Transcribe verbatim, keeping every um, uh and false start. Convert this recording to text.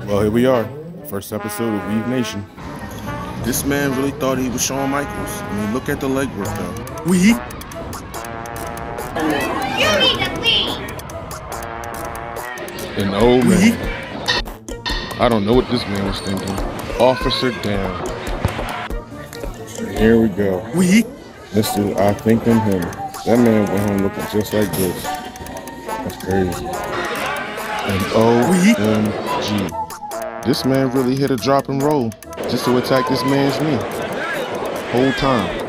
Well, here we are, first episode of WEEVE Nation. This man really thought he was Shawn Michaels. I mean, look at the leg work though. WEEVE? You need to leave! An old man. I don't know what this man was thinking. Officer down. Here we go. WEEVE? Mister I think I'm him. That man went home looking just like this. That's crazy. And O M G. This man really hit a drop and roll just to attack this man's knee. Whole time.